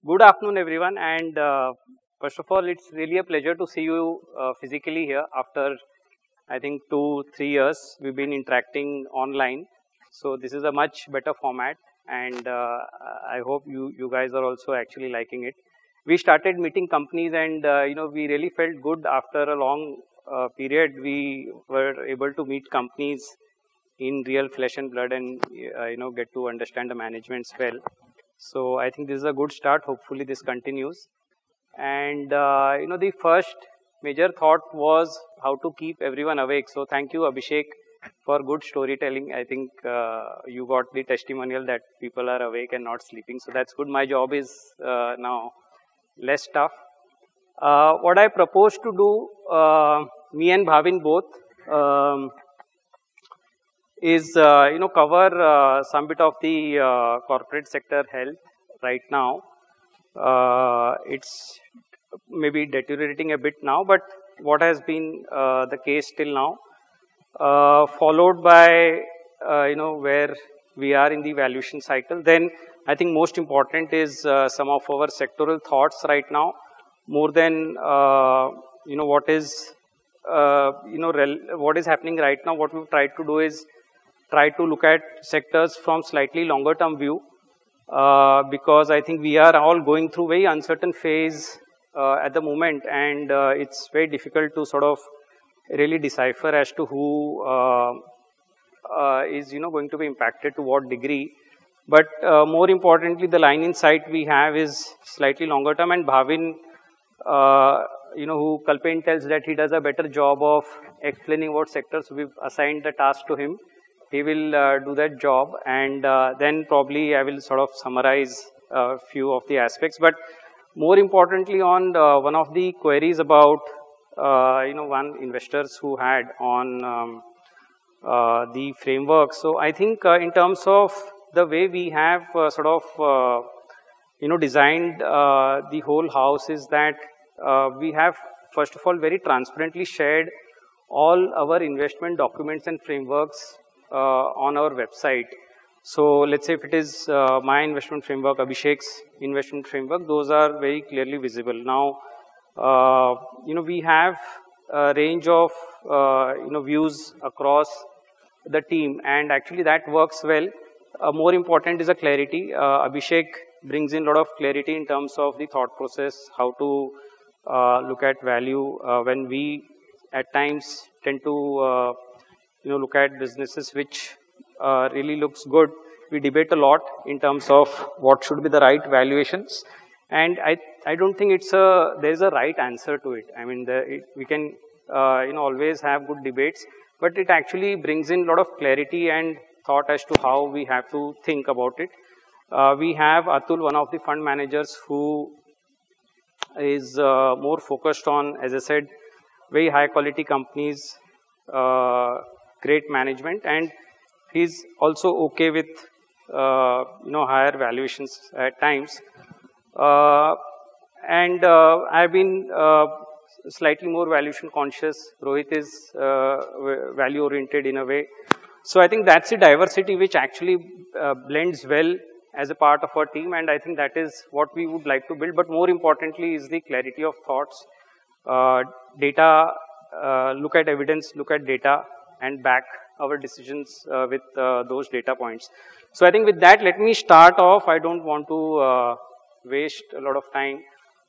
Good afternoon, everyone. And first of all, it's really a pleasure to see you physically here after, I think, 2-3 years. We've been interacting online. So this is a much better format, and I hope you guys are also actually liking it. We started meeting companies, and we really felt good after a long period. We were able to meet companies in real flesh and blood, and get to understand the managements well. So I think this is a good start. Hopefully this continues. And the first major thought was how to keep everyone awake. So thank you, Abhishek, for good storytelling. I think you got the testimonial that people are awake and not sleeping. So that's good. My job is now less tough. What I propose to do, me and Bhavin both, is cover some bit of the corporate sector health right now. It's maybe deteriorating a bit now, but what has been the case till now, followed by where we are in the valuation cycle. Then I think most important is some of our sectoral thoughts right now, more than what is what is happening right now. What we've tried to do is try to look at sectors from slightly longer term view, because I think we are all going through very uncertain phase at the moment, and it's very difficult to sort of really decipher as to who is going to be impacted to what degree. But more importantly, the line in sight we have is slightly longer term, and Bhavin, who Kalpen tells that he does a better job of explaining what sectors. We've assigned the task to him. He will do that job, and then probably I will sort of summarize a few of the aspects. But more importantly, on one of the queries about one investors who had on the framework. So I think in terms of the way we have sort of designed the whole house is that we have first of all very transparently shared all our investment documents and frameworks on our website. So let's say if it is my investment framework, Abhishek's investment framework, those are very clearly visible. Now, we have a range of views across the team, and actually that works well. More important is the clarity. Abhishek brings in a lot of clarity in terms of the thought process, how to look at value when we at times tend to look at businesses which really looks good. We debate a lot in terms of what should be the right valuations, and I don't think there's a right answer to it. I mean, we can always have good debates, but it actually brings in a lot of clarity and thought as to how we have to think about it. We have Atul, one of the fund managers, who is more focused on, as I said, very high quality companies, great management, and he's also okay with higher valuations at times. And I've been slightly more valuation conscious. Rohit is value oriented in a way. So I think that's a diversity which actually blends well as a part of our team, and I think that is what we would like to build. But more importantly is the clarity of thoughts, data, look at evidence, look at data, and back our decisions with those data points. So I think with that, let me start off. I don't want to waste a lot of time.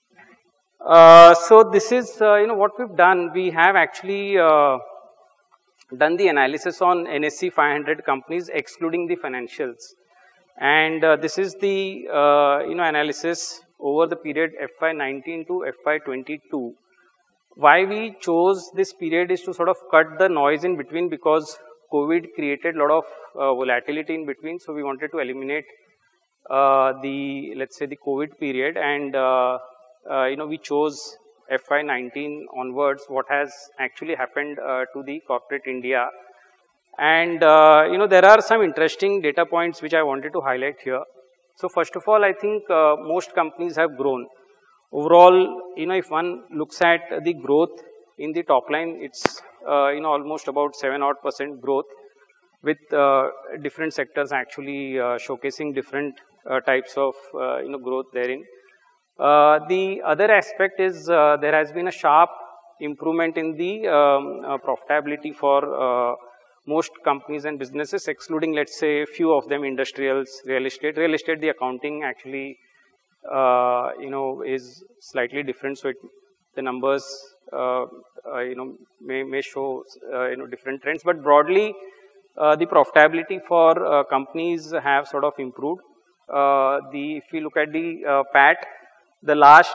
So this is what we've done. We have actually done the analysis on NSE 500 companies excluding the financials, and this is the analysis over the period FY19 to FY22. Why we chose this period is to sort of cut the noise in between, because COVID created a lot of volatility in between. So we wanted to eliminate let's say the COVID period, and we chose FY19 onwards, what has actually happened to the corporate India. And there are some interesting data points which I wanted to highlight here. So first of all, I think most companies have grown. Overall, if one looks at the growth in the top line, it's almost about 7% growth, with different sectors actually showcasing different types of growth therein. The other aspect is there has been a sharp improvement in the profitability for most companies and businesses, excluding, let's say, few of them, industrials, real estate. Real estate, the accounting actually, is slightly different. So the numbers, may show, different trends. But broadly, the profitability for companies have sort of improved. If we look at the PAT, the last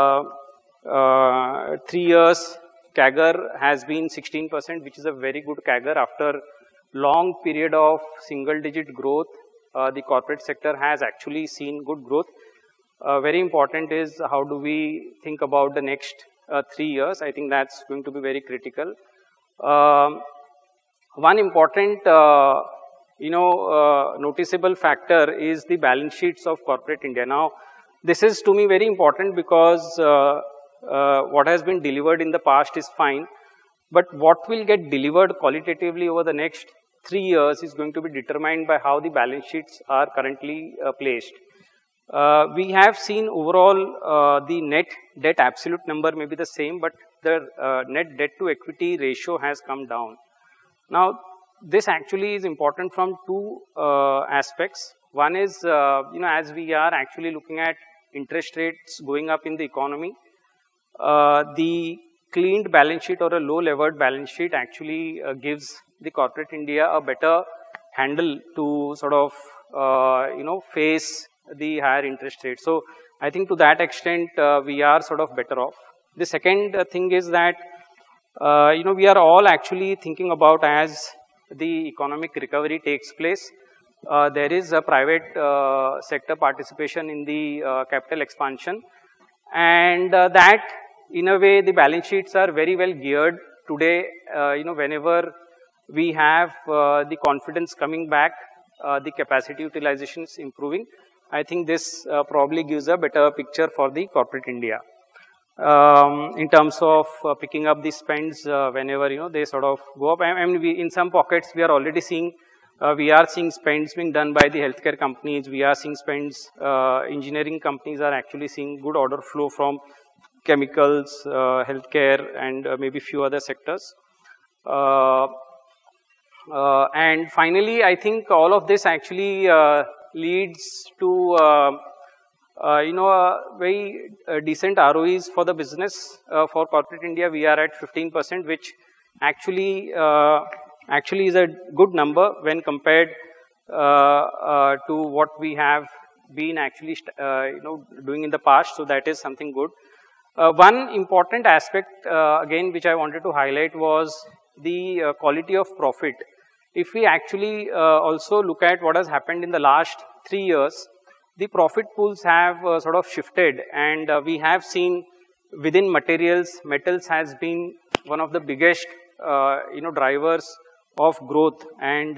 3 years CAGR has been 16%, which is a very good CAGR after long period of single-digit growth. The corporate sector has actually seen good growth. Very important is how do we think about the next 3 years. I think that's going to be very critical. One important, noticeable factor is the balance sheets of corporate India. Now, this is to me very important because what has been delivered in the past is fine, but what will get delivered qualitatively over the next 3 years is going to be determined by how the balance sheets are currently placed. We have seen overall the net debt absolute number may be the same, but the net debt to equity ratio has come down. Now, this actually is important from two aspects. One is, as we are actually looking at interest rates going up in the economy, the cleaned balance sheet or a low levered balance sheet actually gives the corporate India a better handle to sort of, face the higher interest rate. So, I think to that extent, we are sort of better off. The second thing is that, we are all actually thinking about as the economic recovery takes place, there is a private sector participation in the capital expansion, and that in a way the balance sheets are very well geared today. Whenever we have the confidence coming back, the capacity utilization is improving. I think this probably gives a better picture for the corporate India. In terms of picking up the spends whenever they sort of go up. I mean, in some pockets we are already seeing spends being done by the healthcare companies. We are seeing spends. Engineering companies are actually seeing good order flow from chemicals, healthcare, and maybe few other sectors. And finally, I think all of this actually leads to very decent ROEs for the business. For corporate India, we are at 15%, which actually is a good number when compared to what we have been actually doing in the past. So that is something good. One important aspect again which I wanted to highlight was the quality of profit. If we actually also look at what has happened in the last 3 years, the profit pools have sort of shifted, and we have seen within materials, metals has been one of the biggest drivers of growth. And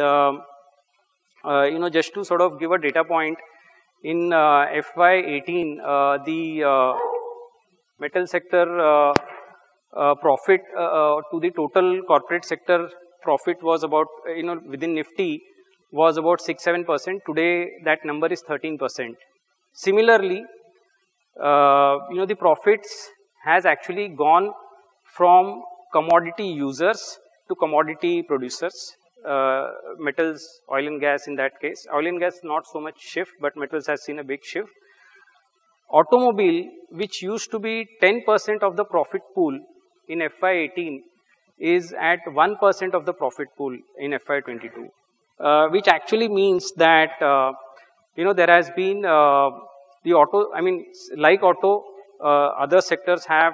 just to sort of give a data point, in FY18 the metal sector profit to the total corporate sector profit was about, within Nifty was about 6-7%. Today that number is 13%. Similarly, the profits has actually gone from commodity users to commodity producers. Metals, oil and gas in that case. Oil and gas not so much shift, but metals has seen a big shift. Automobile, which used to be 10% of the profit pool in FY18, is at 1% of the profit pool in FY22. Which actually means that, there has been the auto, like auto, other sectors have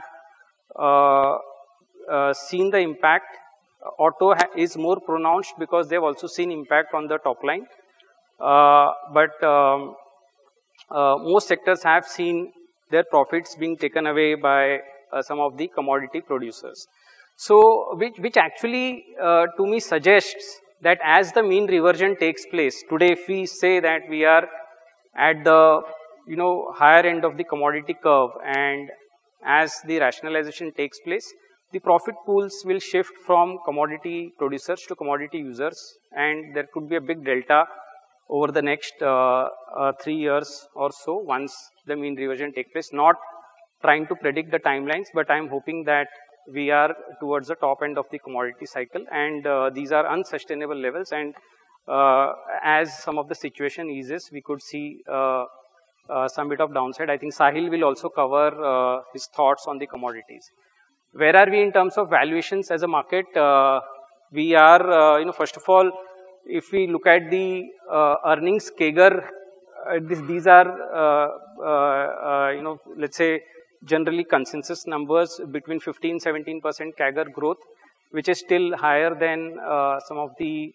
seen the impact. Auto is more pronounced because they've also seen impact on the top line. But most sectors have seen their profits being taken away by some of the commodity producers. So, which actually to me suggests that as the mean reversion takes place, today if we say that we are at the higher end of the commodity curve, and as the rationalization takes place, the profit pools will shift from commodity producers to commodity users, and there could be a big delta over the next 3 years or so once the mean reversion take place. Not trying to predict the timelines, but I'm hoping that we are towards the top end of the commodity cycle, and these are unsustainable levels, and as some of the situation eases, we could see some bit of downside. I think Sahil will also cover his thoughts on the commodities. Where are we in terms of valuations as a market? We are, first of all, if we look at the earnings CAGR, these are, let's say, generally consensus numbers between 15-17% CAGR growth, which is still higher than some of the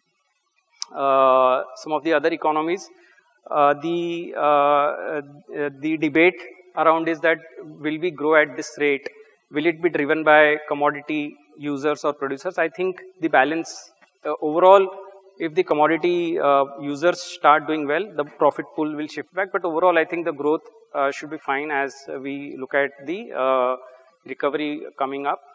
other economies. The debate around is that will we grow at this rate? Will it be driven by commodity users or producers? I think the balance overall, if the commodity users start doing well, the profit pool will shift back. But overall, I think the growth should be fine as we look at the recovery coming up.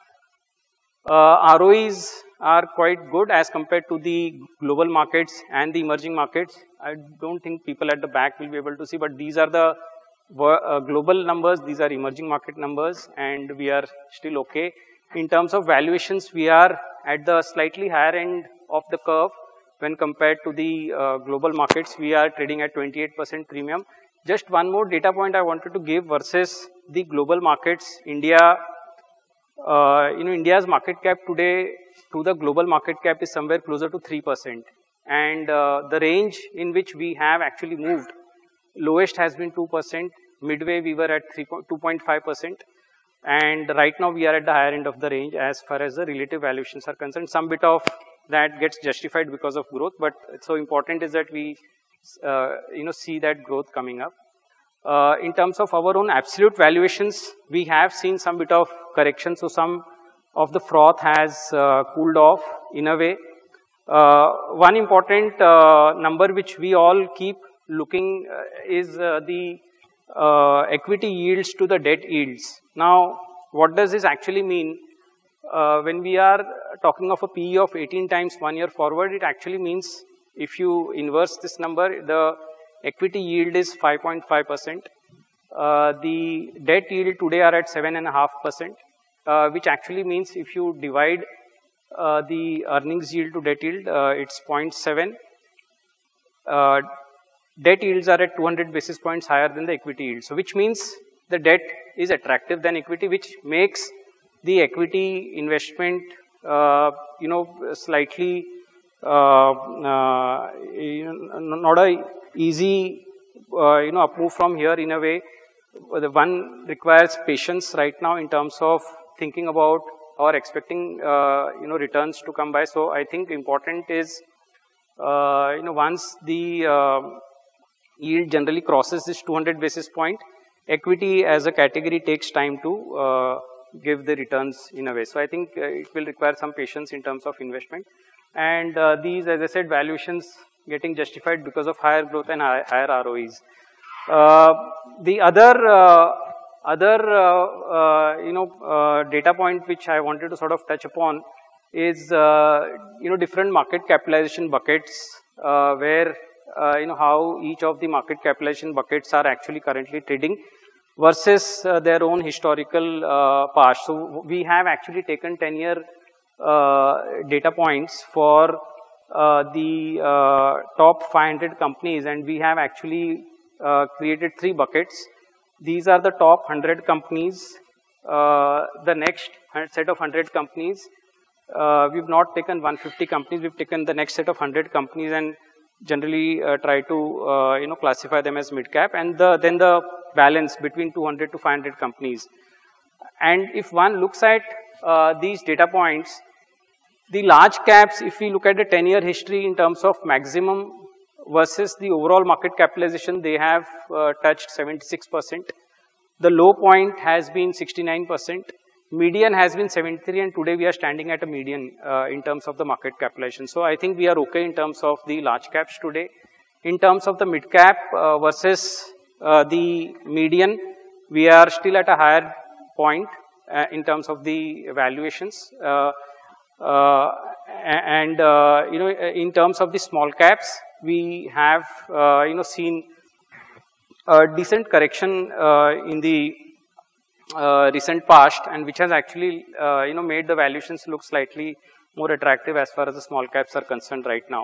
ROEs are quite good as compared to the global markets and the emerging markets. I don't think people at the back will be able to see, but these are the global numbers, these are emerging market numbers, and we are still okay. In terms of valuations, we are at the slightly higher end of the curve when compared to the global markets. We are trading at 28% premium. Just one more data point I wanted to give versus the global markets. India, India's market cap today to the global market cap is somewhere closer to 3%. And the range in which we have actually moved, lowest has been 2%, midway we were at 2.5%, and right now we are at the higher end of the range as far as the relative valuations are concerned. Some bit of that gets justified because of growth, but so important is that we see that growth coming up. In terms of our own absolute valuations, we have seen some bit of correction, so some of the froth has cooled off in a way. One important number which we all keep looking is the equity yields to the debt yields. Now, what does this actually mean? When we are talking of a PE of 18 times 1 year forward, it actually means if you inverse this number, the equity yield is 5.5%. The debt yield today are at 7.5%, which actually means if you divide the earnings yield to debt yield, it's 0.7. Debt yields are at 200 basis points higher than the equity yield. So, which means the debt is attractive than equity, which makes the equity investment, slightly, not a easy, move from here in a way. The one requires patience right now in terms of thinking about or expecting, returns to come by. So, I think important is, once the yield generally crosses this 200 basis point, equity as a category takes time to give the returns in a way. So, I think it will require some patience in terms of investment. And these, as I said, valuations getting justified because of higher growth and higher ROEs. The other data point which I wanted to sort of touch upon is, different market capitalization buckets, where, how each of the market capitalization buckets are actually currently trading versus their own historical past. So, we have actually taken 10-year data points for the top 500 companies, and we have actually created 3 buckets. These are the top 100 companies, the next set of 100 companies. We've not taken 150 companies, we've taken the next set of 100 companies and generally try to classify them as mid cap, and then the balance between 200 to 500 companies. And if one looks at these data points, the large caps, if we look at the 10-year history in terms of maximum versus the overall market capitalization, they have touched 76%. The low point has been 69%. Median has been 73, and today we are standing at a median in terms of the market capitalization. So, I think we are okay in terms of the large caps today. In terms of the mid cap versus the median, we are still at a higher point in terms of the valuations. In terms of the small caps, we have seen a decent correction in the recent past, and which has actually made the valuations look slightly more attractive as far as the small caps are concerned right now.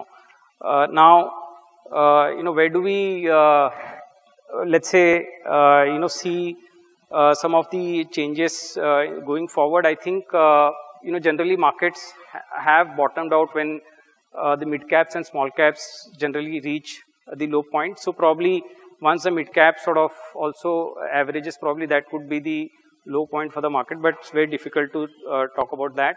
Where do we let's say see some of the changes going forward? I think generally markets have bottomed out when the mid caps and small caps generally reach the low point. So probably once the mid cap sort of also averages, probably that could be the low point for the market, but it's very difficult to talk about that.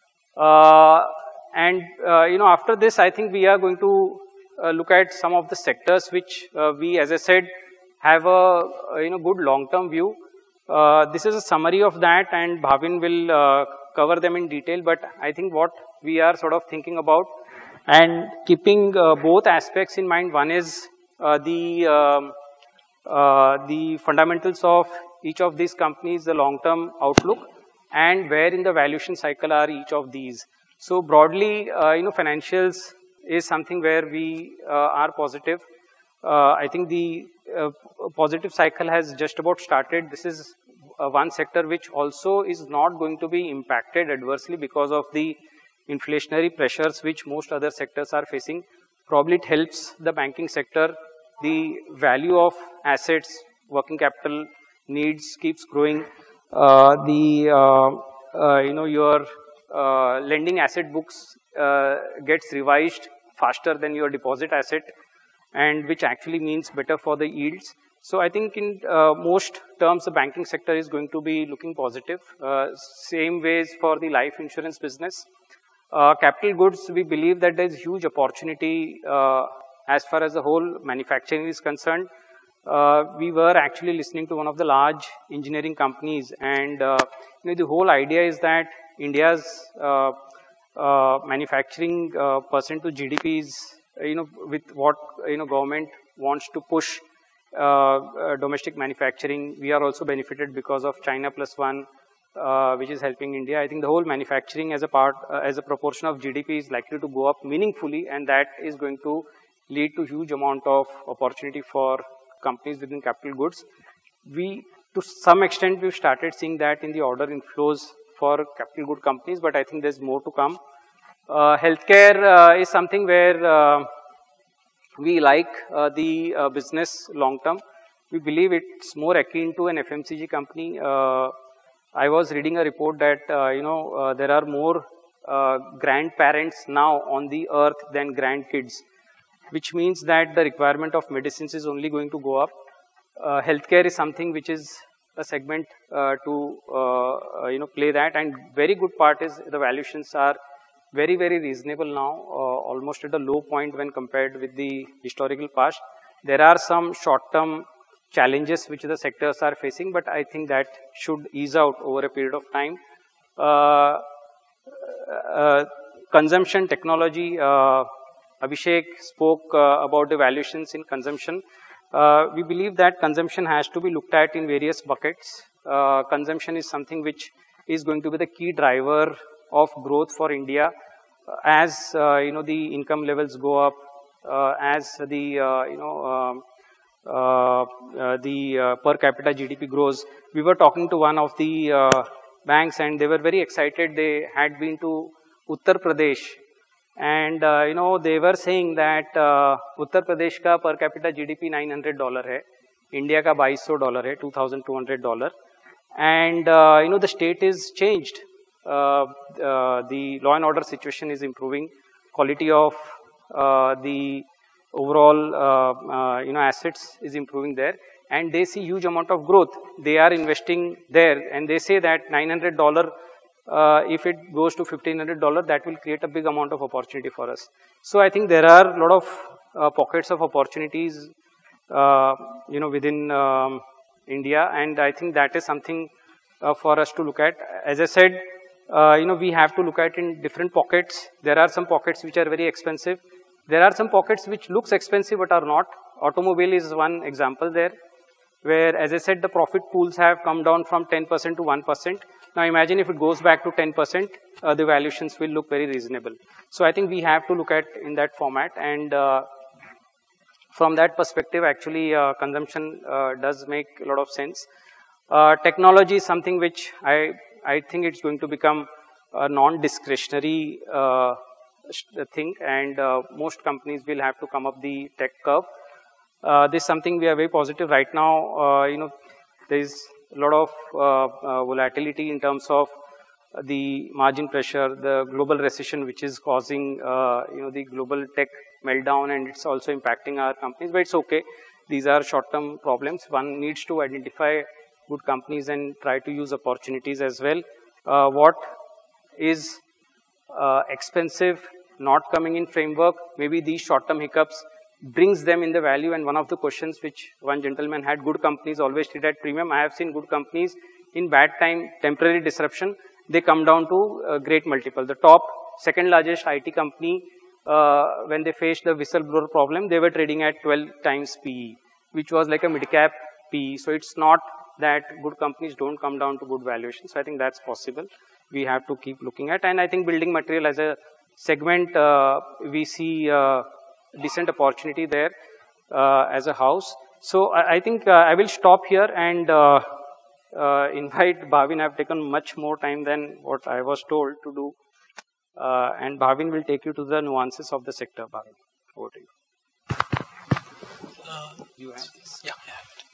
After this, I think we are going to look at some of the sectors which we, as I said, have a good long-term view. This is a summary of that, and Bhavin will cover them in detail. But I think what we are sort of thinking about, and keeping both aspects in mind. One is the fundamentals of each of these companies, the long-term outlook, and where in the valuation cycle are each of these. So broadly, financials is something where we are positive. I think the positive cycle has just about started. This is one sector which also is not going to be impacted adversely because of the inflationary pressures which most other sectors are facing. Probably it helps the banking sector. The value of assets, working capital needs keeps growing. Your lending asset books gets revised faster than your deposit asset, and which actually means better for the yields. So I think in most terms, the banking sector is going to be looking positive. Same ways for the life insurance business. Capital goods, we believe that there is huge opportunity as far as the whole manufacturing is concerned. We were actually listening to one of the large engineering companies, and the whole idea is that India's manufacturing percent to GDP is, with what government wants to push domestic manufacturing. We are also benefited because of China Plus One, which is helping India. I think the whole manufacturing as a part, as a proportion of GDP is likely to go up meaningfully, and that is going to lead to huge amount of opportunity for companies within capital goods. To some extent, we've started seeing that in the order inflows for capital good companies, but I think there's more to come. Healthcare is something where we like the business long term. We believe it's more akin to an FMCG company. I was reading a report that there are more grandparents now on the earth than grandkids, which means that the requirement of medicines is only going to go up. Healthcare is something which is a segment to play that, and very good part is the valuations are very, very reasonable now, almost at a low point when compared with the historical past. There are some short-term challenges which the sectors are facing, but I think that should ease out over a period of time. Consumption technology, Abhishek spoke about the valuations in consumption. We believe that consumption has to be looked at in various buckets. Consumption is something which is going to be the key driver of growth for India as the income levels go up, as the per capita GDP grows. We were talking to one of the banks, and they were very excited. They had been to Uttar Pradesh, and they were saying that Uttar Pradesh ka per capita GDP $900 hai, India ka $2200 hai, $2200, and the state is changed. The law and order situation is improving, quality of the overall assets is improving there, and they see huge amount of growth. They are investing there, and they say that $900, if it goes to $1500, that will create a big amount of opportunity for us. So I think there are a lot of pockets of opportunities within India, and I think that is something for us to look at. As I said, we have to look at in different pockets. There are some pockets which are very expensive. There are some pockets which looks expensive but are not. Automobile is one example there, where, as I said, the profit pools have come down from 10% to 1%. Now imagine if it goes back to 10%, the valuations will look very reasonable. So I think we have to look at in that format, and from that perspective, actually, consumption does make a lot of sense. Technology is something which I think it's going to become a non-discretionary thing, and most companies will have to come up the tech curve. This is something we are very positive right now. There is a lot of volatility in terms of the margin pressure, the global recession, which is causing the global tech meltdown, and it's also impacting our companies. But it's okay. These are short-term problems. One needs to identify good companies and try to use opportunities as well. What is expensive, not coming in framework, maybe these short-term hiccups brings them in the value. And one of the questions which one gentleman had, good companies always trade at premium. I have seen good companies in bad time, temporary disruption, they come down to a great multiple. The top second largest IT company, when they faced the whistleblower problem, they were trading at 12 times PE, which was like a mid-cap PE. So it's not that good companies don't come down to good valuation. So I think that's possible. We have to keep looking at. And I think building material as a segment, we see decent opportunity there as a house. So I think I will stop here and invite Bhavin. I have taken much more time than what I was told to do. And Bhavin will take you to the nuances of the sector. Bhavin, over to you. You have this? Yeah.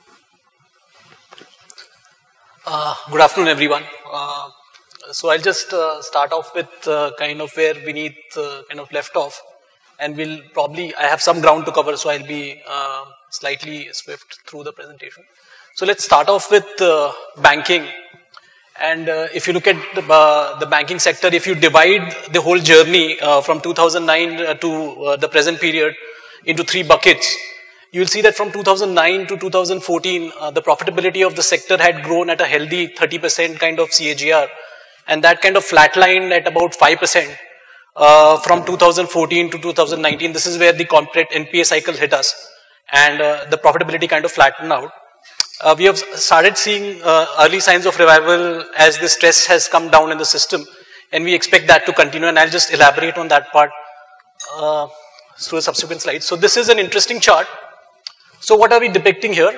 Good afternoon, everyone. So I'll just start off with kind of where Vinit kind of left off, and we'll probably, I have some ground to cover, so I'll be slightly swift through the presentation. So let's start off with banking. And if you look at the banking sector, if you divide the whole journey from 2009 to the present period into 3 buckets, you will see that from 2009 to 2014, the profitability of the sector had grown at a healthy 30% kind of CAGR, and that kind of flatlined at about 5% from 2014 to 2019. This is where the corporate NPA cycle hit us, and the profitability kind of flattened out. We have started seeing early signs of revival as the stress has come down in the system, and we expect that to continue, and I'll just elaborate on that part through the subsequent slides. So this is an interesting chart. So what are we depicting here?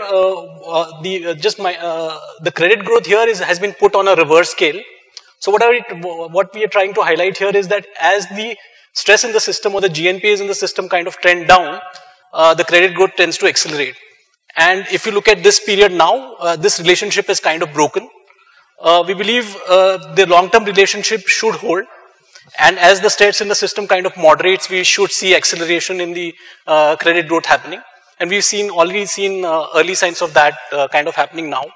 The credit growth here has been put on a reverse scale. So what we are trying to highlight here is that as the stress in the system or the GNPAs in the system kind of trend down, the credit growth tends to accelerate. And if you look at this period now, this relationship is kind of broken. We believe the long-term relationship should hold. And as the stress in the system kind of moderates, we should see acceleration in the credit growth happening. And we've already seen early signs of that kind of happening now.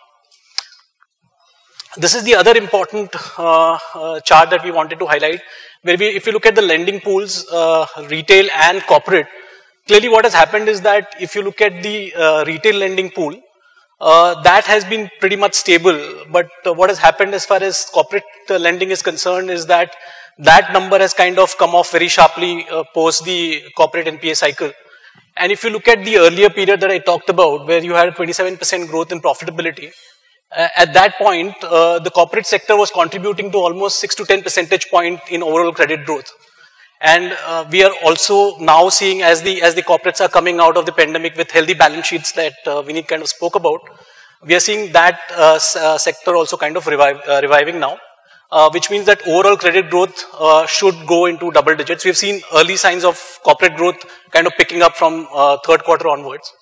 This is the other important chart that we wanted to highlight, where if you look at the lending pools, retail and corporate, clearly what has happened is that if you look at the retail lending pool, that has been pretty much stable. But what has happened as far as corporate lending is concerned is that that number has kind of come off very sharply post the corporate NPA cycle. And if you look at the earlier period that I talked about, where you had a 27% growth in profitability, at that point, the corporate sector was contributing to almost 6 to 10 percentage point in overall credit growth. And we are also now seeing as the corporates are coming out of the pandemic with healthy balance sheets that Vinit kind of spoke about, we are seeing that sector also kind of reviving now, which means that overall credit growth should go into double digits. We've seen early signs of corporate growth kind of picking up from third quarter onwards.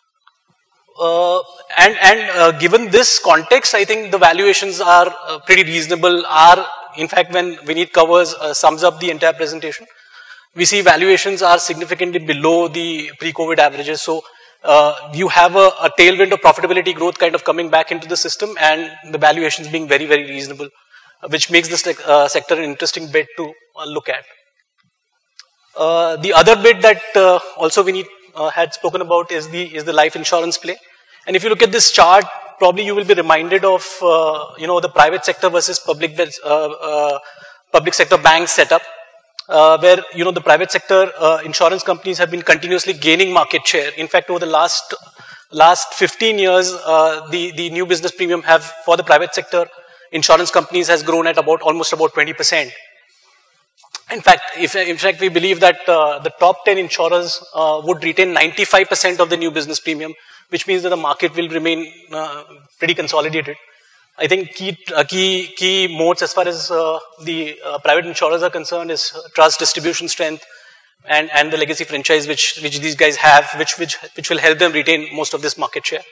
Given this context, I think the valuations are pretty reasonable. In fact, when Vinit sums up the entire presentation, we see valuations are significantly below the pre-COVID averages. So you have a tailwind of profitability growth kind of coming back into the system, and the valuations being very, very reasonable, which makes this sector an interesting bit to look at. The other bit that also Vinit had spoken about is the life insurance play. And if you look at this chart, probably you will be reminded of the private sector versus public sector bank setup, where the private sector insurance companies have been continuously gaining market share. In fact, over the last 15 years, the new business premium for the private sector insurance companies has grown at almost about 20%. In fact, we believe that the top 10 insurers would retain 95% of the new business premium, which means that the market will remain pretty consolidated. I think key modes as far as the private insurers are concerned is trust, distribution strength, and the legacy franchise which these guys have, which will help them retain most of this market share.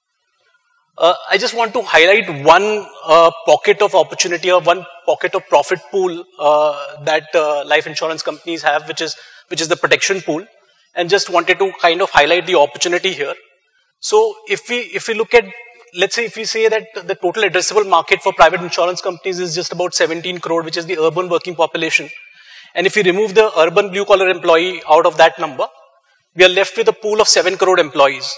I just want to highlight one pocket of opportunity or one pocket of profit pool that life insurance companies have, which is the protection pool, and just wanted to kind of highlight the opportunity here. So if we look at, let's say if we say that the total addressable market for private insurance companies is just about 17 crore, which is the urban working population, and if we remove the urban blue collar employee out of that number, we are left with a pool of 7 crore employees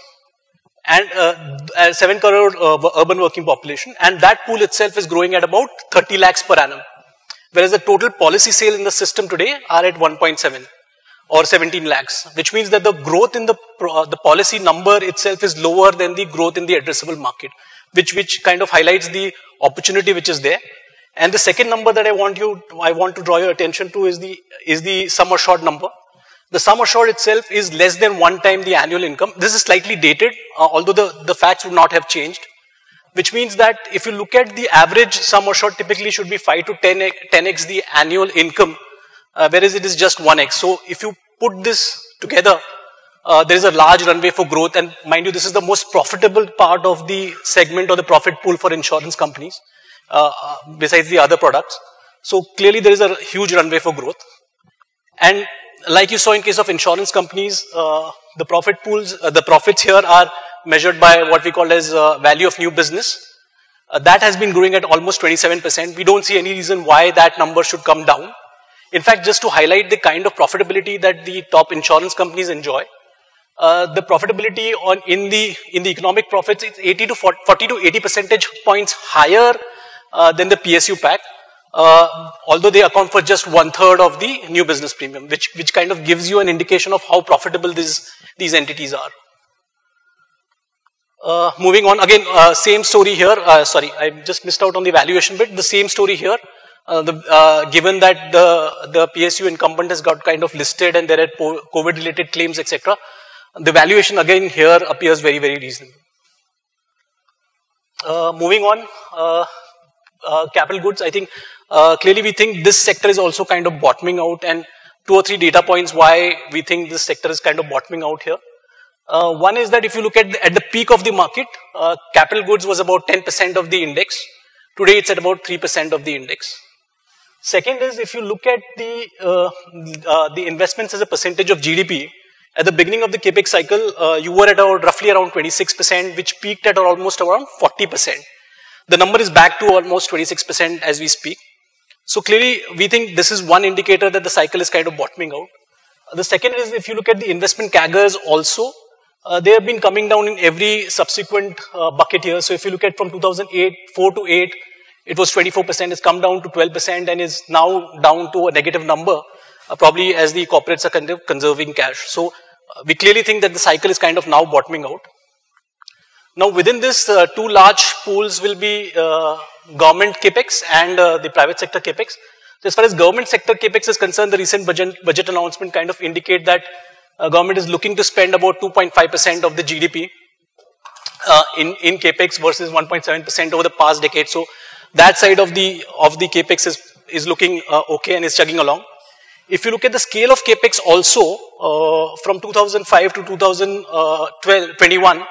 and 7 crore urban working population, and that pool itself is growing at about 30 lakhs per annum, whereas the total policy sale in the system today are at 1.7 or 17 lakhs, which means that the growth in the policy number itself is lower than the growth in the addressable market, which kind of highlights the opportunity which is there. And the second number that I want to draw your attention to is the sum assured number. The sum assured itself is less than 1 time the annual income. This is slightly dated, although the facts would not have changed, which means that if you look at the average sum assured typically should be 5 to 10x the annual income, whereas it is just 1x. So if you put this together, there is a large runway for growth, and mind you, this is the most profitable part of the segment or the profit pool for insurance companies, besides the other products. So clearly there is a huge runway for growth. And like you saw in case of insurance companies, the profit pools, the profits here are measured by what we call as value of new business. That has been growing at almost 27%. We don't see any reason why that number should come down. In fact, just to highlight the kind of profitability that the top insurance companies enjoy, the profitability in the economic profits is 40 to 80 percentage points higher than the PSU pack. Although they account for just 1/3 of the new business premium, which kind of gives you an indication of how profitable these entities are. Moving on, again, same story here. Sorry, I just missed out on the valuation bit. The same story here. Given that the PSU incumbent has got kind of listed and there are COVID-related claims, etc., the valuation again here appears very, very reasonable. Moving on, capital goods. I think clearly we think this sector is also kind of bottoming out, and 2 or 3 data points why we think this sector is kind of bottoming out here. One is that if you look at the peak of the market, capital goods was about 10% of the index. Today it's at about 3% of the index. Second is if you look at the investments as a percentage of GDP, at the beginning of the capex cycle, you were at roughly around 26%, which peaked at almost around 40%. The number is back to almost 26% as we speak. So clearly, we think this is one indicator that the cycle is kind of bottoming out. The second is if you look at the investment CAGRs also, they have been coming down in every subsequent bucket here. So if you look at from 2004 to 8, it was 24%, it's come down to 12% and is now down to a negative number, probably as the corporates are kind of conserving cash. So we clearly think that the cycle is kind of now bottoming out. Now within this, 2 large pools will be government capex and the private sector capex. So as far as government sector capex is concerned, the recent budget announcement kind of indicate that government is looking to spend about 2.5% of the GDP in capex versus 1.7% over the past decade. So that side of the capex is looking okay and is chugging along. If you look at the scale of capex also, from 2005 to 2021,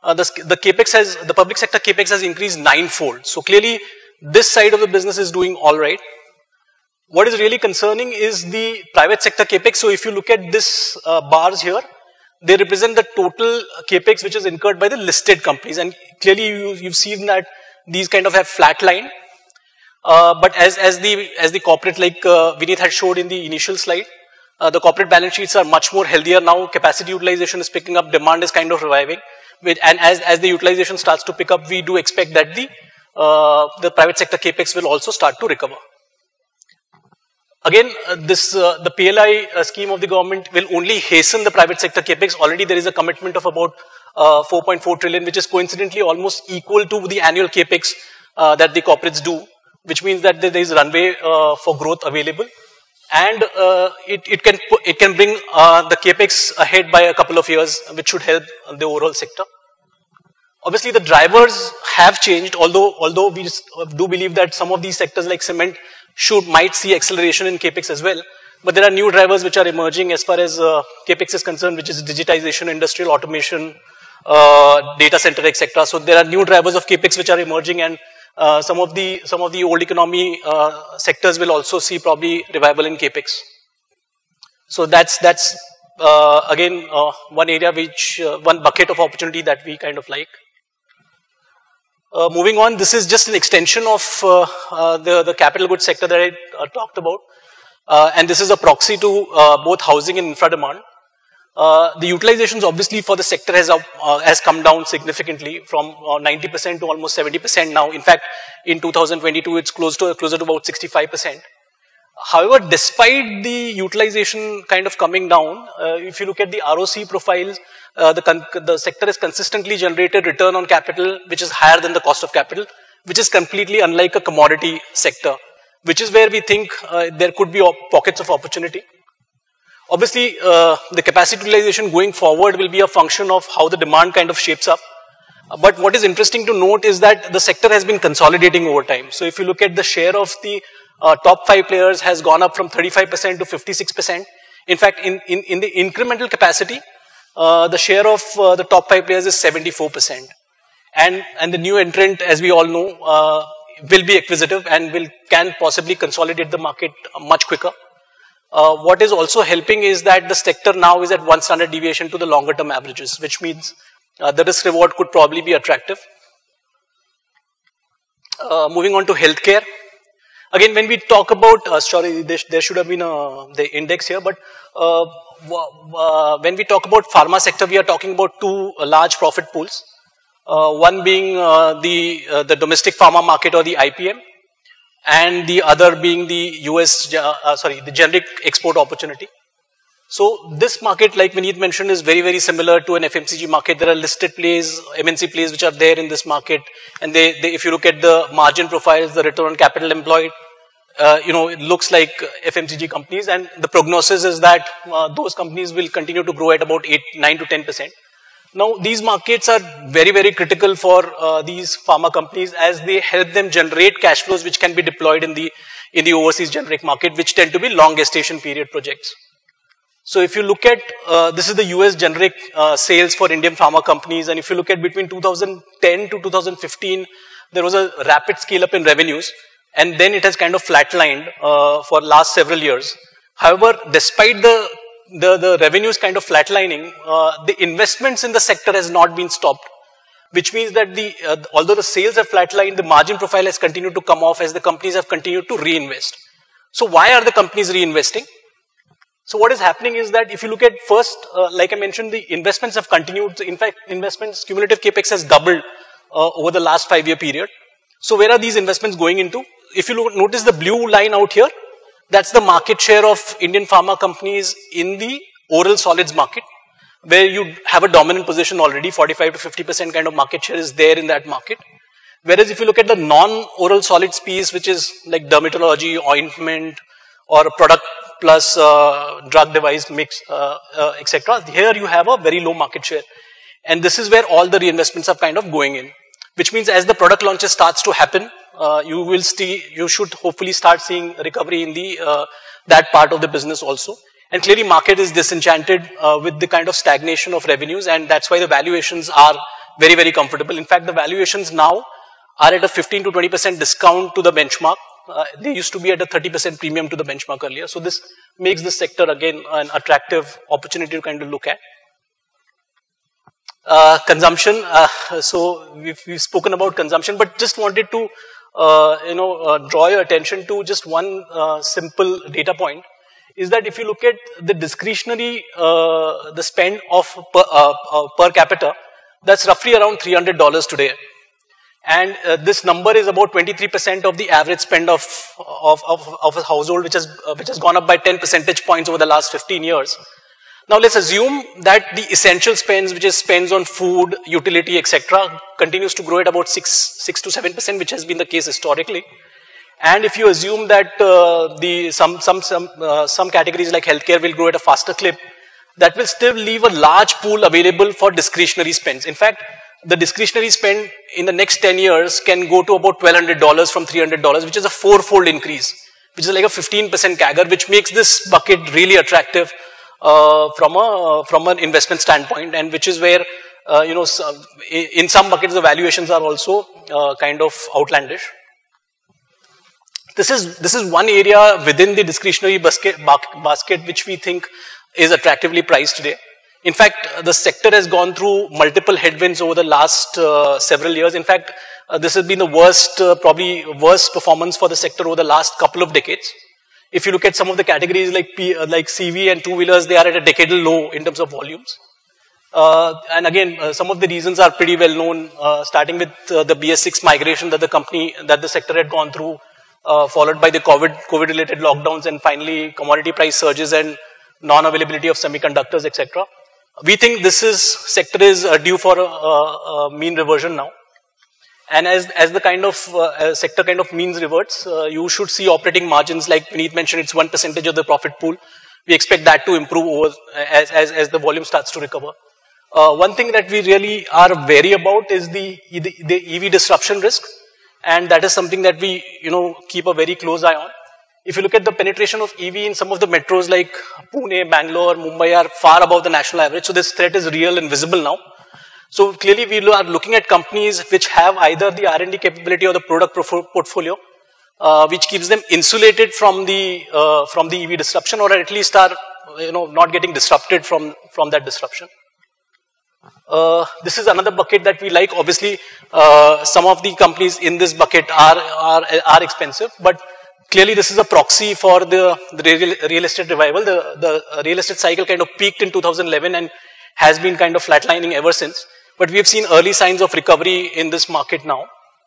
the public sector capex has increased 9-fold. So clearly, this side of the business is doing all right. What is really concerning is the private sector capex. So if you look at this bars here, they represent the total capex which is incurred by the listed companies, and clearly you've seen that these kind of have flat line. But as the corporate, like Vinit had showed in the initial slide, the corporate balance sheets are much more healthier now. Capacity utilization is picking up, demand is kind of reviving, and as the utilization starts to pick up, we do expect that the private sector capex will also start to recover. Again, the PLI scheme of the government will only hasten the private sector capex. Already there is a commitment of about 4.4 trillion, which is coincidentally almost equal to the annual capex that the corporates do, which means that there is runway for growth available. and it can bring the capex ahead by a couple of years, which should help the overall sector. Obviously, the drivers have changed, although we do believe that some of these sectors like cement might see acceleration in capex as well. But there are new drivers which are emerging as far as capex is concerned, which is digitization, industrial automation, data center, etc. So there are new drivers of capex which are emerging, and some of the old economy sectors will also see probably revival in capex. So that's again one area one bucket of opportunity that we kind of like. Moving on, this is just an extension of the capital goods sector that I talked about. And this is a proxy to both housing and infra demand. The utilizations obviously for the sector has come down significantly from 90% to almost 70% now. In fact, in 2022, it's closer to about 65%. However, despite the utilization kind of coming down, if you look at the ROC profiles, the sector has consistently generated return on capital, which is higher than the cost of capital, which is completely unlike a commodity sector, which is where we think there could be pockets of opportunity. Obviously, the capacity utilization going forward will be a function of how the demand kind of shapes up. But what is interesting to note is that the sector has been consolidating over time. So if you look at the share of the top 5 players has gone up from 35% to 56%. In fact, in the incremental capacity, the share of the top 5 players is 74%. And the new entrant, as we all know, will be acquisitive and can possibly consolidate the market much quicker. What is also helping is that the sector now is at 1 standard deviation to the longer term averages, which means the risk reward could probably be attractive. Moving on to healthcare. Again, when we talk about, sorry, there should have been the index here, but when we talk about pharma sector, we are talking about 2 large profit pools. One being the domestic pharma market or the IPM, and the other being the the generic export opportunity. So this market, like Vinit mentioned, is very, very similar to an FMCG market. There are listed plays, MNC plays which are there in this market, and if you look at the margin profiles, the return on capital employed, it looks like FMCG companies, and the prognosis is that those companies will continue to grow at about 9 to 10%. Now, these markets are very, very critical for these pharma companies as they help them generate cash flows which can be deployed in the overseas generic market, which tend to be long gestation period projects. So if you look at, this is the US generic sales for Indian pharma companies, and if you look at between 2010 to 2015, there was a rapid scale up in revenues, and then it has kind of flatlined for last several years. However, despite the revenues kind of flatlining, the investments in the sector has not been stopped, which means that although the sales have flatlined, the margin profile has continued to come off as the companies have continued to reinvest. So why are the companies reinvesting? So what is happening is that if you look at first, like I mentioned, the investments have continued. In fact, cumulative capex has doubled over the last 5-year period. So where are these investments going into? If you notice the blue line out here, that's the market share of Indian pharma companies in the oral solids market, where you have a dominant position already. 45 to 50% kind of market share is there in that market. Whereas if you look at the non-oral solids piece, which is like dermatology, ointment, or a product plus drug device mix, etc., here you have a very low market share. And this is where all the reinvestments are kind of going in. Which means as the product launches starts to happen, you should hopefully start seeing recovery in that part of the business also. And clearly market is disenchanted with the kind of stagnation of revenues, and that's why the valuations are very, very comfortable. In fact, the valuations now are at a 15 to 20% discount to the benchmark. They used to be at a 30% premium to the benchmark earlier. So this makes this sector again an attractive opportunity to kind of look at. Consumption. So we've spoken about consumption, but just wanted to draw your attention to just one simple data point. Is that if you look at the discretionary the spend of per capita, that's roughly around $300 today. And this number is about 23% of the average spend of a household, which has gone up by 10 percentage points over the last 15 years. Now let's assume that the essential spends, which is spends on food, utility, etc., continues to grow at about 6 to 7%, which has been the case historically. And if you assume that some categories like healthcare will grow at a faster clip, that will still leave a large pool available for discretionary spends. In fact, the discretionary spend in the next 10 years can go to about $1,200 from $300, which is a 4-fold increase, which is like a 15% CAGR, which makes this bucket really attractive from an investment standpoint, and which is where in some buckets the valuations are also kind of outlandish. This is one area within the discretionary basket which we think is attractively priced today. In fact, the sector has gone through multiple headwinds over the last several years. In fact, this has been the worst, probably worst performance for the sector over the last couple of decades. If you look at some of the categories like CV and two-wheelers, they are at a decadal low in terms of volumes. And again, some of the reasons are pretty well known, starting with the BS6 migration that the sector had gone through, followed by the COVID-related lockdowns, and finally commodity price surges and non-availability of semiconductors, etc. We think this sector is due for a mean reversion now. And as the kind of sector kind of means reverts, you should see operating margins, like Vinit mentioned, it's 1% of the profit pool. We expect that to improve over as the volume starts to recover. One thing that we really are wary about is the EV disruption risk, and that is something that we keep a very close eye on. If you look at the penetration of EV in some of the metros like Pune, Bangalore, Mumbai are far above the national average, so this threat is real and visible now. So clearly we are looking at companies which have either the R&D capability or the product portfolio, which keeps them insulated from the EV disruption, or at least are not getting disrupted from that disruption. This is another bucket that we like. Obviously, some of the companies in this bucket are expensive, but clearly this is a proxy for the real estate revival. The real estate cycle kind of peaked in 2011 and has been kind of flatlining ever since. But we have seen early signs of recovery in this market now.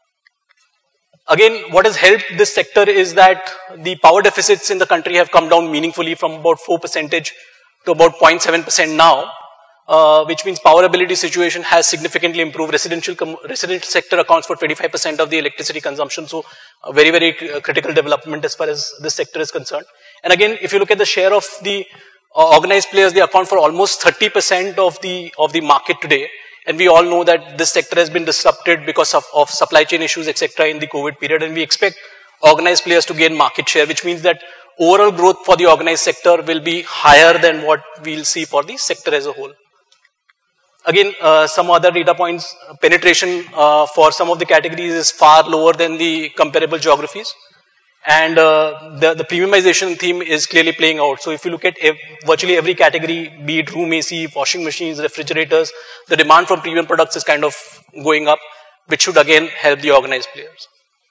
Again, what has helped this sector is that the power deficits in the country have come down meaningfully from about 4% to about 0.7% now. Which means power availability situation has significantly improved. Residential sector accounts for 25% of the electricity consumption, so a very, very critical development as far as this sector is concerned. And again, if you look at the share of the organized players, they account for almost 30% of the market today. And we all know that this sector has been disrupted because of supply chain issues, etc. in the COVID period, and we expect organized players to gain market share, which means that overall growth for the organized sector will be higher than what we'll see for the sector as a whole. Again, some other data points, penetration for some of the categories is far lower than the comparable geographies. And the premiumization theme is clearly playing out. So if you look at virtually every category, be it room AC, washing machines, refrigerators, the demand for premium products is kind of going up, which should again help the organized players.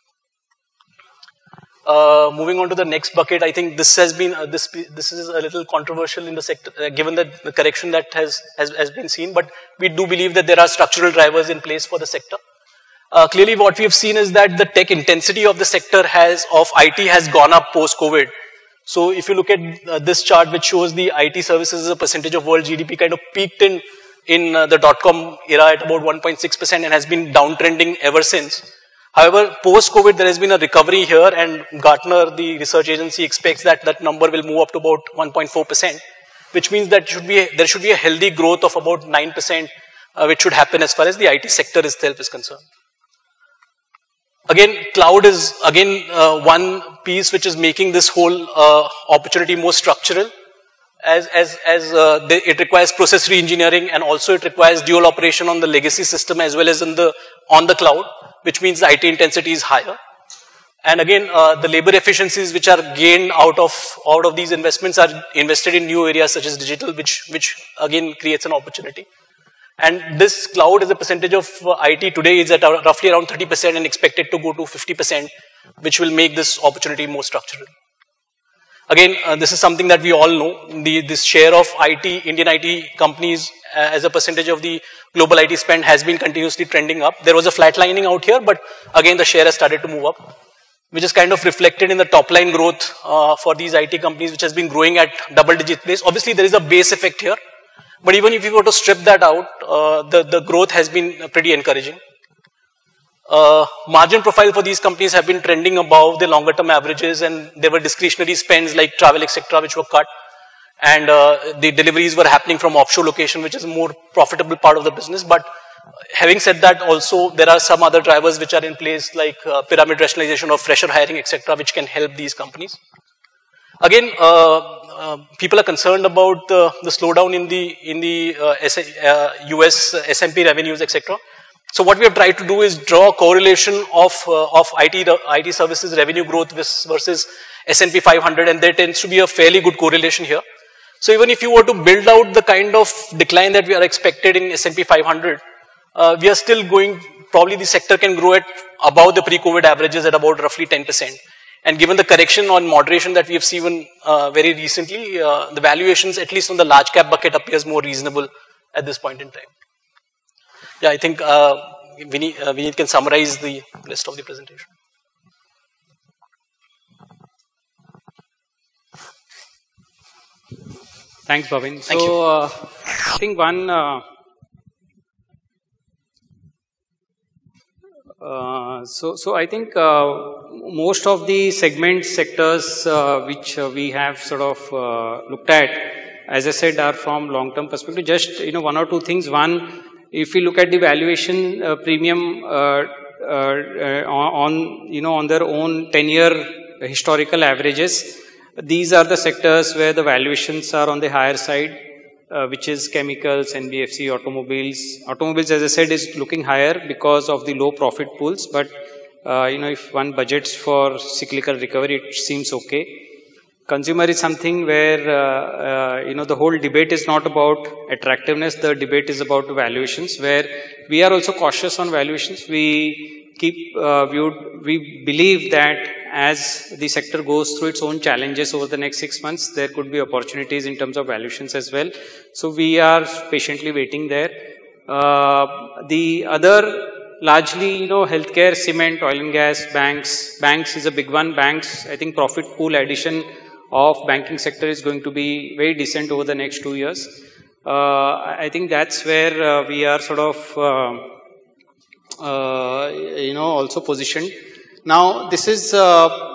Moving on to the next bucket, I think this has been this is a little controversial in the sector, given the correction that has been seen. But we do believe that there are structural drivers in place for the sector. Clearly, what we have seen is that the tech intensity of the sector of IT has gone up post-COVID. So if you look at this chart, which shows the IT services as a percentage of world GDP, kind of peaked in the dot-com era at about 1.6% and has been downtrending ever since. However, post-COVID, there has been a recovery here, and Gartner, the research agency, expects that number will move up to about 1.4%, which means that there should be a healthy growth of about 9%, which should happen as far as the IT sector itself is concerned. Again, cloud is one piece which is making this whole opportunity more structural, as it requires process re-engineering, and also it requires dual operation on the legacy system as well as on the cloud, which means the IT intensity is higher. And again, the labor efficiencies which are gained out of these investments are invested in new areas such as digital, which again creates an opportunity. And this cloud as a percentage of IT today is at roughly around 30% and expected to go to 50%, which will make this opportunity more structural. Again, this is something that we all know. This share of Indian IT companies as a percentage of the global IT spend has been continuously trending up. There was a flatlining out here, but again the share has started to move up, which is kind of reflected in the top line growth for these IT companies, which has been growing at double-digit pace. Obviously, there is a base effect here, but even if you were to strip that out, the growth has been pretty encouraging. margin profile for these companies have been trending above the longer term averages, and there were discretionary spends like travel, etc., which were cut. And the deliveries were happening from offshore location, which is a more profitable part of the business. But having said that, also there are some other drivers which are in place, like pyramid rationalization or fresher hiring, etc., which can help these companies. Again, people are concerned about the slowdown in the US S&P revenues, etc. So what we have tried to do is draw a correlation of IT services revenue growth versus S&P 500, and there tends to be a fairly good correlation here. So even if you were to build out the kind of decline that we are expected in S&P 500, we are still going, probably the sector can grow at above the pre-COVID averages at about roughly 10%. And given the correction on moderation that we have seen very recently, the valuations, at least on the large cap bucket, appears more reasonable at this point in time. Yeah, I think Vinit can summarize the rest of the presentation. Thanks, Bhavin. Thank you. I think one so I think most of the sectors which we have sort of looked at, as I said, are from long-term perspective. Just one or two things. One, if you look at the valuation premium on their own 10-year historical averages, these are the sectors where the valuations are on the higher side, which is chemicals, NBFC, automobiles. Automobiles, as I said, is looking higher because of the low profit pools. But if one budgets for cyclical recovery, it seems okay. Consumer is something where the whole debate is not about attractiveness. The debate is about valuations, where we are also cautious on valuations. We believe that as the sector goes through its own challenges over the next 6 months, there could be opportunities in terms of valuations as well. So we are patiently waiting there. The other, largely, healthcare, cement, oil and gas, banks. Banks is a big one. Banks, I think profit pool addition of banking sector is going to be very decent over the next 2 years. I think that's where we are sort of, also positioned. Now, this is, how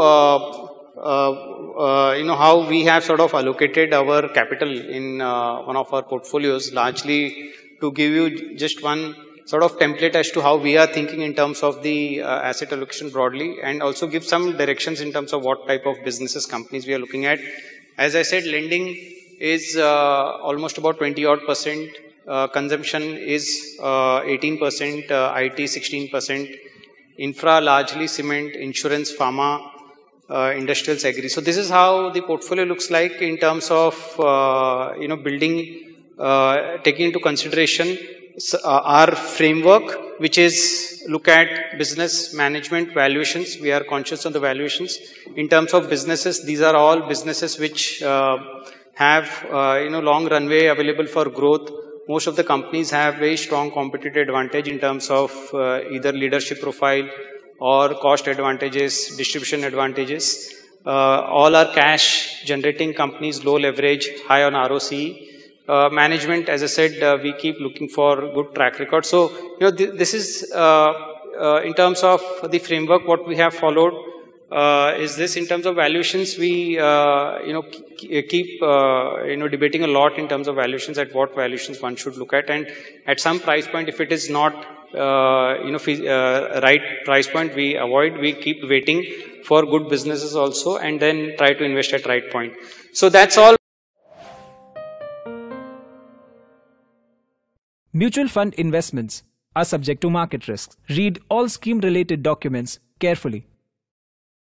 we have sort of allocated our capital in one of our portfolios, largely to give you just one sort of template as to how we are thinking in terms of the asset allocation broadly, and also give some directions in terms of what type of businesses, companies we are looking at. As I said, lending is almost about 20-odd%. Consumption is 18%, IT 16%. Infra largely cement, insurance, pharma, industrials, agri. So this is how the portfolio looks like in terms of building, taking into consideration our framework, which is look at business management valuations. We are conscious of the valuations. In terms of businesses, these are all businesses which have long runway available for growth. Most of the companies have very strong competitive advantage in terms of either leadership profile or cost advantages, distribution advantages. All are cash generating companies, low leverage, high on ROCE. Management, as I said, we keep looking for good track record. So, this is in terms of the framework what we have followed. Is this in terms of valuations? We keep debating a lot in terms of valuations, at what valuations one should look at, and at some price point, if it is not right price point, we avoid. We keep waiting for good businesses also, and then try to invest at right point. So that's all. Mutual fund investments are subject to market risks. Read all scheme related documents carefully.